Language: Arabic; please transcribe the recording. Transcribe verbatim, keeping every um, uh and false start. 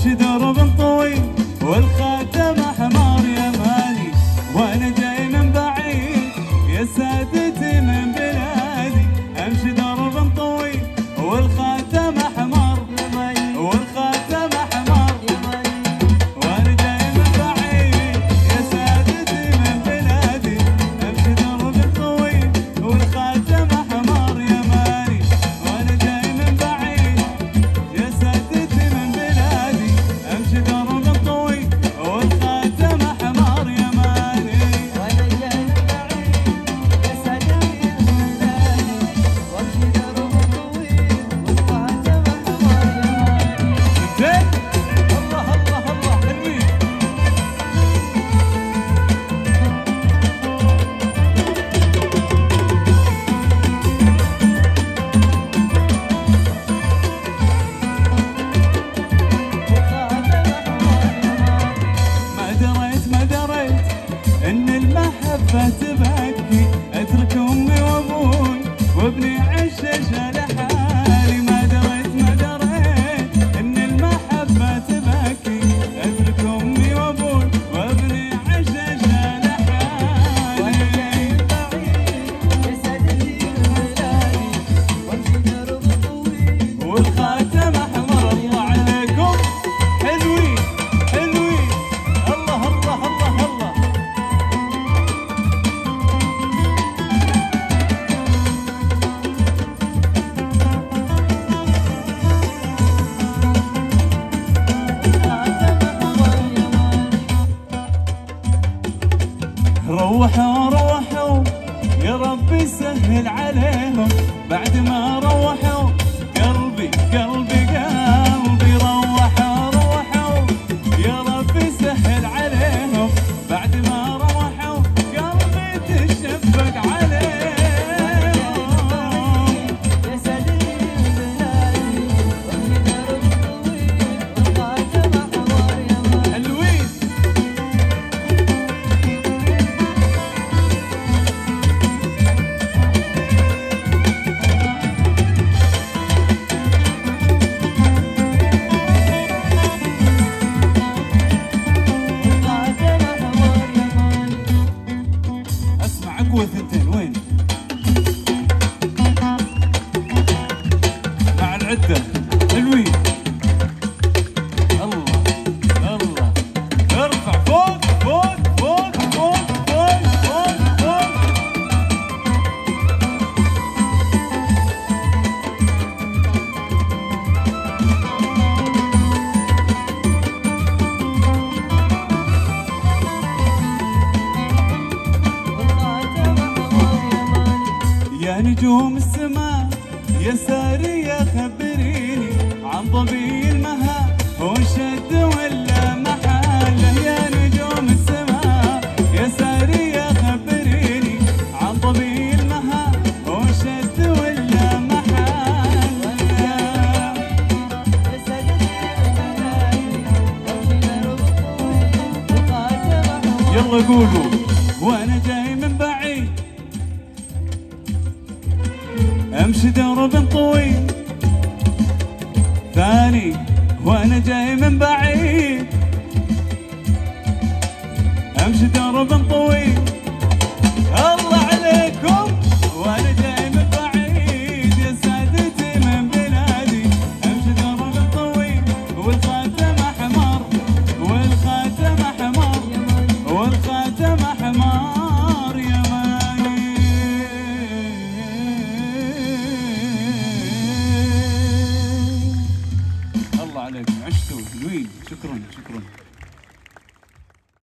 امشي درب طويل والخاتم احمر يماني، وانا جاي من بعيد يا سادتي من بلادي. امشي درب طويل والخاتم احمر والخاتم احمر، وانا جاي من بعيد يا سادتي من بلادي. امشي درب طويل والخاتم احمر يماني، وانا جاي من بعيد يا سادتي من بلادي. امشي درب طويل والخاتم احمر يماني، وانا جاي من بعيد يا سادتي من بلادي. وامشي درب طويل والخاتم احمر يماني. زين الله الله الله حلوين. ما دريت ما دريت ان المحبة تبكي، اترك امي وابوي وابني عشش لحالي. ما دريت ما دريت ان المحبة تبكي، اترك امي وابوي وابني عشش لحالي. وانا جاي من بعيد يا سادتي من بلادي. وامشي درب طويل والخاتم احمر. الله عليكم حلوين حلوين. الله الله الله الله. روحوا روحوا يا ربي سهل عليهم، بعد ما روحوا قلبي قلبي قلبي. روحوا روحوا يا ربي سهل عليهم، بعد ما روحوا قلبي تشفق عليهم. يا سادتي من بلادي. وامشي درب طويل والخاتم احمر يماني. حلوين. والخاتم احمر يماني. اسمع اقوى ثنتين وين؟ مع العدة حلوين. الله الله. ارفع فوق فوق فوق فوق فوق فوق فوق. والخاتم احمر يماني. يا نجوم السماء يا سارية خبريني عن ظبي المها، هو شد ولا محاله. يا نجوم السماء يا سارية خبريني عن ظبي المها، هو شد ولا محاله. يا سادتي من بلادي. وامشي درب طويل والخاتم احمر. يلا قولوا. وانا جاي من بعيد امشي درب طويل ثاني، وانا جاي من بعيد امشي درب طويل. الله عليكم. وانا جاي من بعيد يا سادتي من بلادي. امشي درب طويل والخاتم احمر والخاتم احمر والخاتم احمر يماني. الله عليكم عشتوا حلوين. شكرا شكرا.